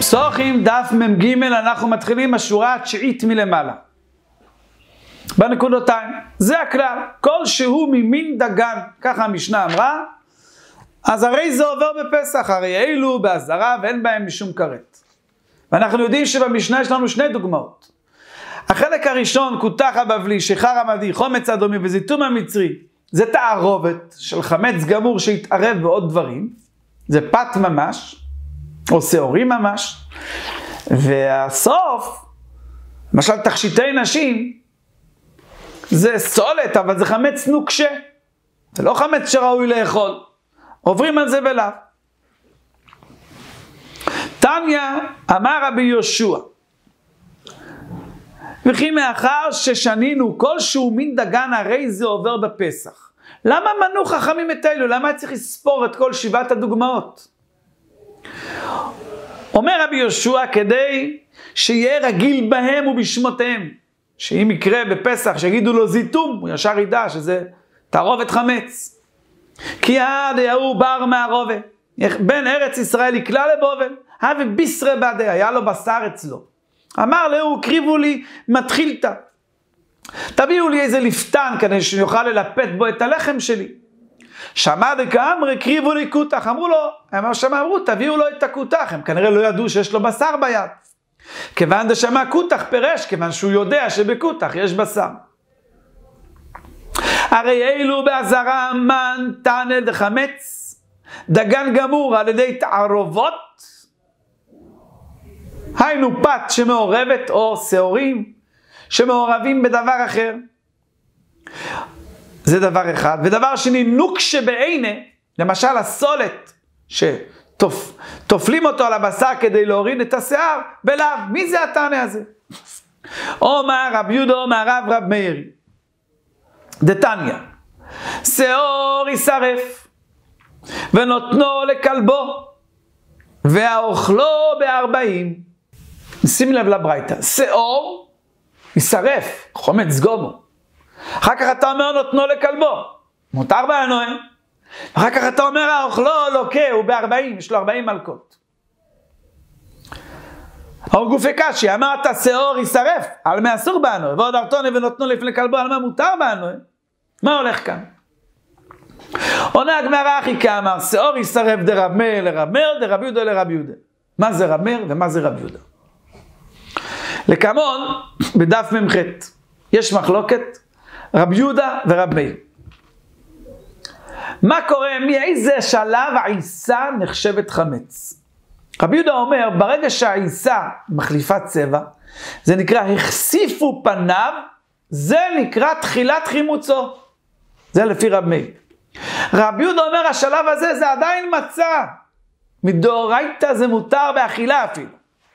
פסוחים דף מ"ג, אנחנו מתחילים השורה התשיעית מלמעלה. בנקודותיים, זה הכלל, כל שהוא ממין דגן, ככה המשנה אמרה, אז הרי זה עובר בפסח, הרי אלו בהזרה ואין בהם משום כרת. ואנחנו יודעים שבמשנה יש לנו שני דוגמאות. החלק הראשון, כותח הבבלי, שיכר המדי, חומץ אדומי וזיתום המצרי, זה תערובת של חמץ גמור שהתערב בעוד דברים, זה פת ממש, או שעורים ממש, והסוף, למשל תכשיטי נשים, זה סולת, אבל זה חמץ נוקשה, זה לא חמץ שראוי לאכול, עוברים על זה בלאו. תניא אמר רבי יהושע, וכי מאחר ששנינו כל שהוא מין דגן הרי זה עובר בפסח. למה מנו חכמים את אלו? למה צריך לספור את כל 7 הדוגמאות? אומר רבי יהושע, כדי שיהיה רגיל בהם ובשמותיהם, שאם יקרה בפסח שיגידו לו זיתום, הוא ישר ידע שזה תערובת חמץ. כי עד ההוא בר מערובה, בן ארץ ישראל יקלה לבובל, הווה בישרה בעדי, היה לו בשר אצלו. אמר לו, קריבו לי מתחילתא, תביאו לי איזה לפתן כדי שיוכל ללפת בו את הלחם שלי. שמע דקאמרי, קריבו לי כותח, אמרו לו, אמרו, תביאו לו את הכותח, הם כנראה לא ידעו שיש לו בשר ביד. כיוון דשמע כותח פירש, כיוון שהוא יודע שבכותח יש בשר. הרי אלו בהזרה מן תנא דחמץ, דגן גמור על ידי תערובות, היינו פת שמעורבת או שעורים שמעורבים בדבר אחר. זה דבר אחד. ודבר שני, נוקשה בעינה, למשל הסולת שתופלים אותו על הבשר כדי להוריד את השיער, בלאו. מי זה התנא הזה? אומר רב יהודה אומר רב מאיר דתניא, שעור יישרף ונותנו לכלבו והאוכלו ב40. שים לב לברייתא, שעור יישרף, חומץ גומו. אחר כך אתה אומר נותנו לכלבו, מותר בענוה. אחר כך אתה אומר האוכלו לוקה, הוא ב40, יש לו 40 מלכות. או גופי קשי, אמרת שעור יישרף, על מה אסור בענוה, ועוד ארתונה ונותנו לפני כלבו, על מה מותר בענוה? מה הולך כאן? עונה הגמרא אחי כאמר, שעור יישרף דרב מאיר לרב מאיר, דרב יהודה לרב יהודה. מה זה רב מאיר ומה זה רב יהודה? לכמון, בדף מ"ח, יש מחלוקת רב יהודה ורב מאיר. מה קורה? מאיזה שלב העיסה נחשבת חמץ? רב יהודה אומר, ברגע שהעיסה מחליפה צבע, זה נקרא החשיפו פניו, זה נקרא תחילת חימוצו. זה לפי רב מאיר. רב יהודה אומר, השלב הזה זה עדיין מצה. מדאורייתא זה מותר באכילה אפילו.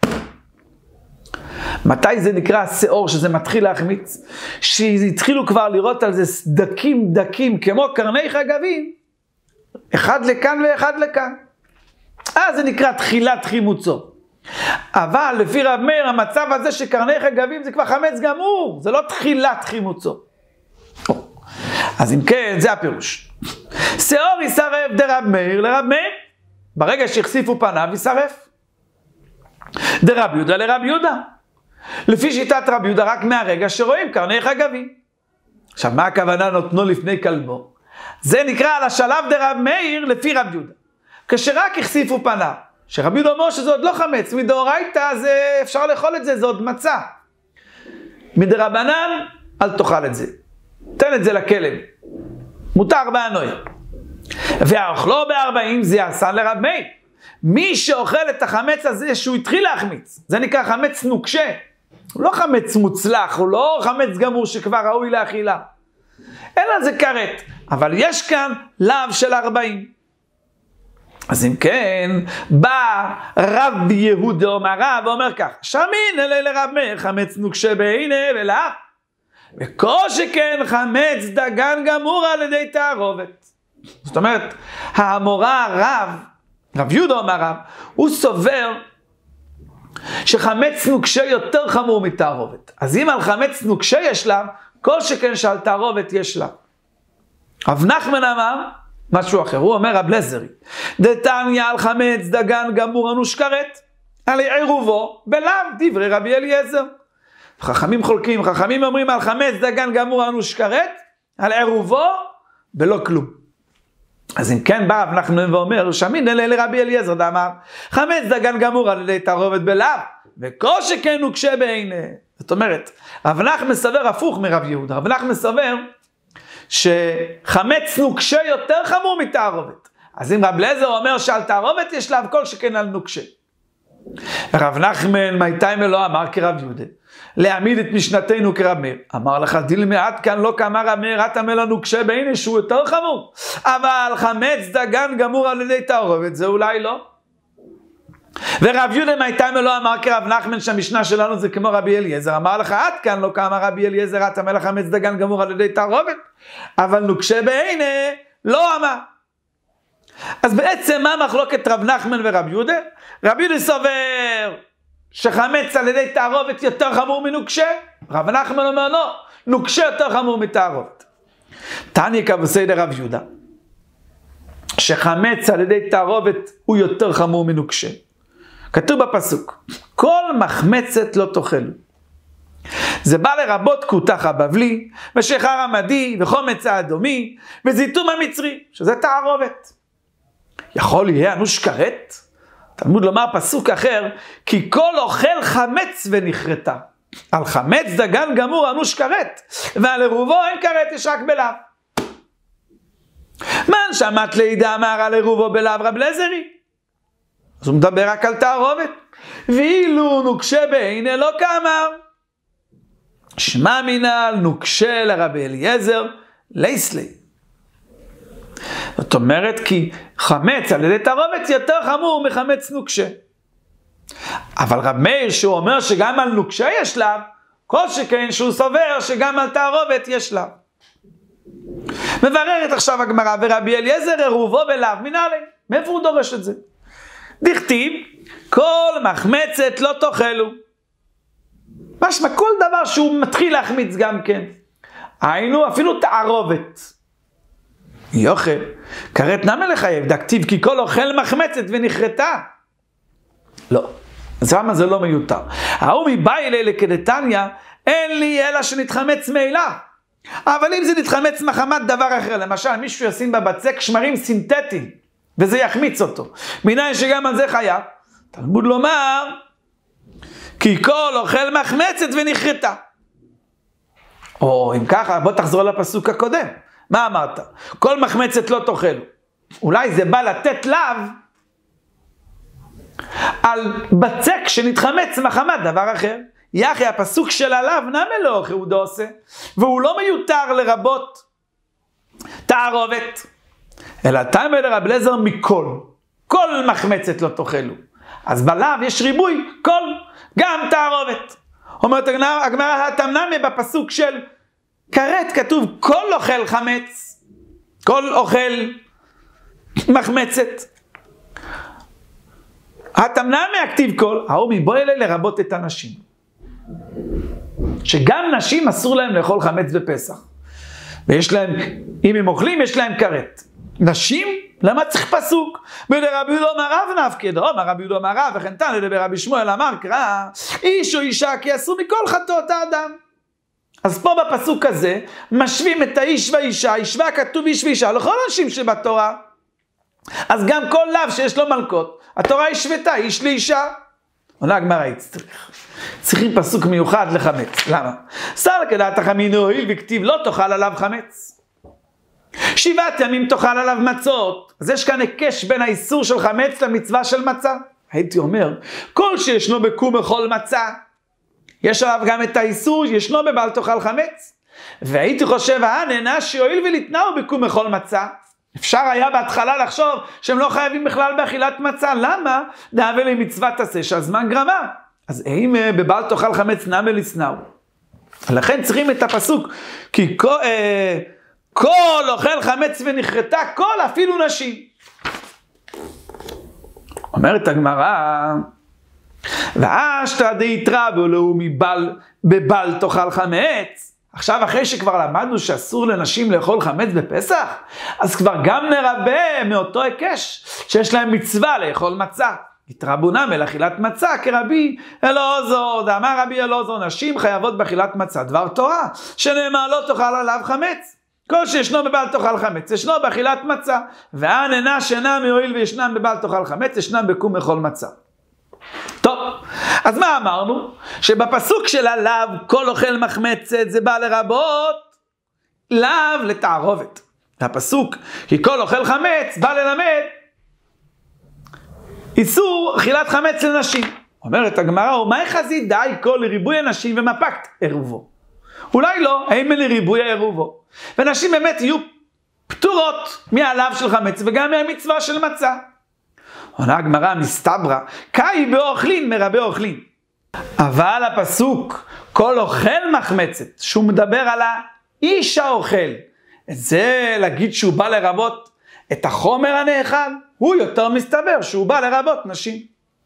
מתי זה נקרא שעור שזה מתחיל להחמיץ? שהתחילו כבר לראות על זה סדקים דקים כמו קרני חגבים, אחד לכאן ואחד לכאן. אז זה נקרא תחילת חימוצו. אבל לפי רב מאיר המצב הזה שקרני חגבים זה כבר חמץ גמור, זה לא תחילת חימוצו. אז אם כן, זה הפירוש. שעור יישרף דרב מאיר לרב מאיר, ברגע שהחשיפו פניו יישרף. דרב יהודה לרב יהודה, לפי שיטת רב יהודה רק מהרגע שרואים קרני חגבים. עכשיו מה הכוונה נותנו לפני כלבו? זה נקרא על השלב דרב מאיר לפי רב יהודה, כשרק החשיפו פניו, שרב יהודה אומר שזה עוד לא חמץ, מדאורייתא זה אפשר לאכול את זה, זה עוד מצה. מדרבנן אל תאכל את זה, תן את זה לכלב, מותר בענוה. והאוכלו ב40 זה יעשן לרב מאיר. מי שאוכל את החמץ הזה שהוא התחיל להחמיץ, זה נקרא חמץ נוקשה. הוא לא חמץ מוצלח, הוא לא חמץ גמור שכבר ראוי לאכילה. אלא זה כרת, אבל יש כאן לאו של 40. אז אם כן, בא רב יהודה אומר רב ואומר כך, שמין אלי לרב מאיר חמץ נוקשה בעיני ולאו, וכל שכן חמץ דגן גמור על ידי תערובת. זאת אומרת, האמורה רב יהודה אומר רב, הוא סובר שחמץ נוקשה יותר חמור מתערובת. אז אם על חמץ נוקשה יש לה, כל שכן שעל תערובת יש לה. רב נחמן אמר משהו אחר, הוא אומר רב לזרי, דתניא על חמץ דגן גמור אנוש כרת, על עירובו בלאו דברי רבי אליעזר. חכמים חולקים, חכמים אומרים על חמץ דגן גמור אנוש כרת, על עירובו בלא כלום. אז אם כן בא רב נחמן ואומר, שמין לרבי אליעזר דאמר, חמץ דגן גמור על ידי תערובת בלאו, וכל שכן נוקשה בעיני. זאת אומרת, רב נחמן סבר הפוך מרב יהודה. רב נחמן סבר שחמץ נוקשה יותר חמור מתערובת. אז אם רב אליעזר אומר שעל תערובת יש לאו כל שכן על נוקשה. רב נחמן מייתיימה לא אמר כרב יהודה, להעמיד את משנתנו כרב מאיר. אמר לך דילמה עד כאן לא כאמר רב מאיר, אתה אומר לנו נוקשה בעיני שהוא יותר חמור, אבל חמץ דגן גמור על ידי תערובת זה אולי לא. ורב יהודה מייתיימה לא אמר כרב נחמן שהמשנה שלנו זה כמו רבי אליעזר. אמר לך עד כאן לא כאמר רבי אליעזר, אתה אומר לך חמץ דגן גמור על ידי תערובת, אבל נוקשה בעיני לא אמר. אז בעצם מה מחלוקת רב נחמן ורב יהודה? רב יהודה סובר שחמץ על ידי תערובת יותר חמור מנוקשה. רב נחמן אומר לא, נוקשה יותר חמור מתערובת. תניא כבסדר רב יהודה, שחמץ על ידי תערובת הוא יותר חמור מנוקשה. כתוב בפסוק, כל מחמצת לא תאכלו. זה בא לרבות כותח הבבלי, ושיכר המדי, וחומץ האדומי, וזיתום המצרי, שזה תערובת. יכול יהיה אנוש כרת? תלמוד לומר פסוק אחר, כי כל אוכל חמץ ונחרטה. על חמץ דגן גמור אנוש כרת, ועל עירובו אין כרת, יש רק בלאו. מן שמעת לידע אמר על עירובו בלאו רב אליעזרי. אז הוא מדבר רק על תערובת. ואילו נוקשה בעיני לא כאמר. שמע מינל נוקשה לרבי אליעזר לייסלי. זאת אומרת כי חמץ על ידי תערובת יותר חמור מחמץ נוקשה. אבל רב מאיר שהוא אומר שגם על נוקשה יש לאו, כל שכן שהוא סובר שגם על תערובת יש לאו. מבררת עכשיו הגמרא, ורבי אליעזר עירובו בלאו מנהלי. מאיפה הוא דורש את זה? דכתיב, כל מחמצת לא תאכלו. משמע כל דבר שהוא מתחיל להחמיץ גם כן. היינו אפילו תערובת. יוכל, כרת נמה לחייב, דכתיב כי כל אוכל מחמצת ונחרטה. לא, אז למה זה לא מיותר? ההוא מבאי אלי כדתניא, אין לי אלא שנתחמץ מאילה. אבל אם זה נתחמץ מחמת דבר אחר, למשל מישהו ישים בבצק שמרים סינתטיים, וזה יחמיץ אותו. מניין שגם על זה חייב, תלמוד לומר, כי כל אוכל מחמצת ונחרטה. או אם ככה, בוא תחזור לפסוק הקודם. מה אמרת? כל מחמצת לא תאכלו. אולי זה בא לתת לאו על בצק שנתחמץ מחמת דבר אחר. יחי הפסוק של הלאו נמה לא הוא עושה, והוא לא מיותר לרבות תערובת. אלא תאמר לרב אליעזר מכל. כל מחמצת לא תאכלו. אז בלאו יש ריבוי, כל, גם תערובת. אומרת הגמרא התמנמי בפסוק של כרת כתוב כל אוכל חמץ, כל אוכל מחמצת. התמנמי הכתיב כל, ההוא מבוא אלי לרבות את הנשים. שגם נשים אסור להם לאכול חמץ בפסח. ויש להם, אם הם אוכלים יש להם כרת. נשים? למה צריך פסוק? ולרבי יהודה אמר רב נפקא, אמר רבי יהודה אמר רב, וכן תניא ברבי שמואל אמר קרא, איש או אישה כי אסור מכל חטאות האדם. אז פה בפסוק הזה, משווים את האיש והאישה, השווה כתוב איש ואישה, לכל אנשים שבתורה. אז גם כל לאו שיש לו מלכות, התורה השוותה איש לאישה. עונה הגמרא צריכים פסוק מיוחד לחמץ. למה? סל כדעת החמין הואיל וכתיב לא תאכל עליו חמץ. 7 ימים תאכל עליו מצות. אז יש כאן הקש בין האיסור של חמץ למצווה של מצה. הייתי אומר, כל שישנו בקום אכול מצה, יש עליו גם את האיסור, ישנו בבל תאכל חמץ. והייתי חושב, נענה שיועיל ולתנאו בקום אכול מצה. אפשר היה בהתחלה לחשוב שהם לא חייבים בכלל באכילת מצה. למה? דאבה לי מצוות עשה שהזמן גרמה. אז אם בבל תאכל חמץ נמה לסנאו. לכן צריכים את הפסוק, כי כל אוכל חמץ ונחרטה, כל אפילו נשים. אומרת הגמרא, ואשתא דאיתרא בו בבל תאכל חמץ. עכשיו אחרי שכבר למדנו שאסור לנשים לאכול חמץ בפסח, אז כבר גם נרבה מאותו היקש שיש להם מצווה לאכול מצה. התרבונה מלאכילת מצה כרבי אלעזר, דאמר רבי אלעזר, נשים חייבות באכילת מצה דבר תורה, שנאמר לא תאכל עליו חמץ. כל שישנו בבעל תאכל חמץ, ישנו באכילת מצה, והעננה שאינם יועיל וישנם בבעל תאכל חמץ, ישנם בקום אכול מצה. טוב, אז מה אמרנו? שבפסוק של הלאו, כל אוכל מחמצת, זה בא לרבות לאו לתערובת. הפסוק, כי כל אוכל חמץ, בא ללמד איסור אכילת חמץ לנשים. אומרת הגמרא, ומה יחזי די כל לריבוי הנשים ומפקת עירובו? אולי לא, האם לריבוי העירובו. ונשים באמת יהיו פטורות מהלאו של חמץ וגם מהמצווה של מצה. עונה הגמרא, מסתברא, קאי באוכלין מרבה אוכלין. אבל הפסוק, כל אוכל מחמצת, שהוא מדבר על האיש האוכל, זה להגיד שהוא בא לרבות את החומר הנאכל, הוא יותר מסתבר שהוא בא לרבות נשים.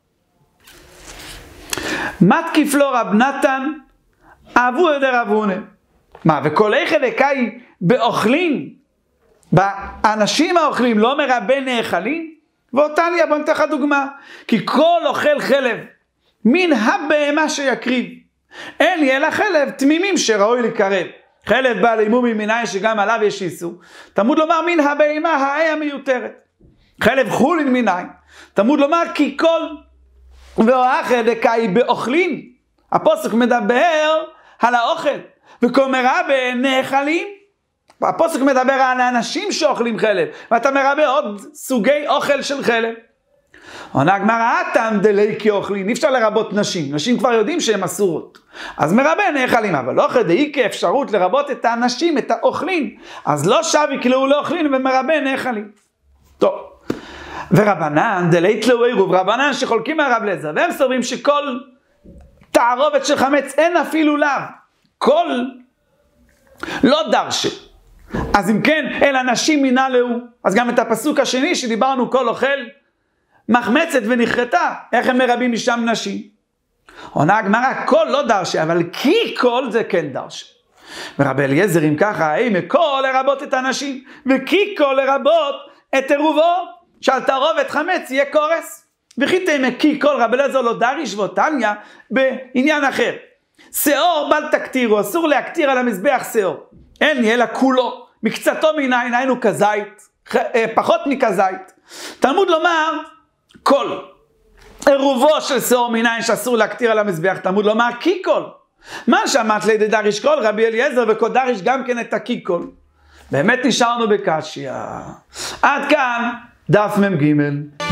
מתקיף לו רב נתן, אהבו ידי רב הונא. מה, וכל איכא דקאי באוכלין, באנשים האוכלים לא מרבה נאכלים? ואותה לי, בוא נתן לך דוגמה. כי כל אוכל חלב, מן הבהמה שיקריב, אין לי אלא חלב תמימים שראוי לקרב. חלב בא לימום ממיניים שגם עליו יש איסור. תמוד לומר מן הבהמה האי המיותרת. חלב חולין מיניים. תמוד לומר כי כל ואחר דקאי באוכלין. הפסוק מדבר על האוכל. וכל מרבה נאכלים. הפסוק מדבר על האנשים שאוכלים חלב. ואתה מרבה עוד סוגי אוכל של חלב. עונה הגמרא, אתם דלי כי אוכלים, אי אפשר לרבות נשים, נשים כבר יודעים שהן אסורות, אז מרבה נאכלים, אבל לא כדאי כאפשרות לרבות את האנשים, את האוכלים, אז לא שב יקלעו לאוכלים ומרבה נאכלים. טוב, ורבנן דלי תלאו עירוב, רבנן שחולקים על רב אליעזר, והם סוברים שכל תערובת של חמץ אין אפילו לאו, כל לא דרשה. אז אם כן, אל אנשים מנהלו, אז גם את הפסוק השני שדיברנו כל אוכל, מחמצת ונכרתה, איך הם מרבים משם נשים? עונה הגמרא, כל לא דרשה, אבל כי כל זה כן דרשה. ורבי אליעזר אם ככה, האם כל לרבות את הנשים, וכי כל לרבות את עירובו, שעל תערובת חמץ יהיה קורס. וכי תמקי כל רבי אליעזר לא דריש ואותניה בעניין אחר. שאור בל תקטירו, אסור להקטיר על המזבח שאור. אין לי אלא כולו, מקצתו מנין, היינו כזית, פחות מכזית. תלמוד לומר, כל עירובו של שאור מנין שאסור להקטיר על המזבח, תלמוד לומר כי כל. מה שאמרת לידי דריש כל, רבי אליעזר וכל דריש גם כן את הכי כל. באמת נשארנו בקשיא. עד כאן דף מ"ג.